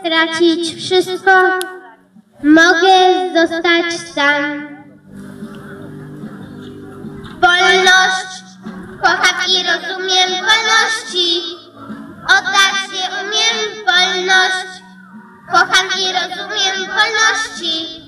stracić wszystko, mogę zostać sam. Wolność, kocham i rozumiem wolności, oddać się umiem wolność, kocham i rozumiem wolności.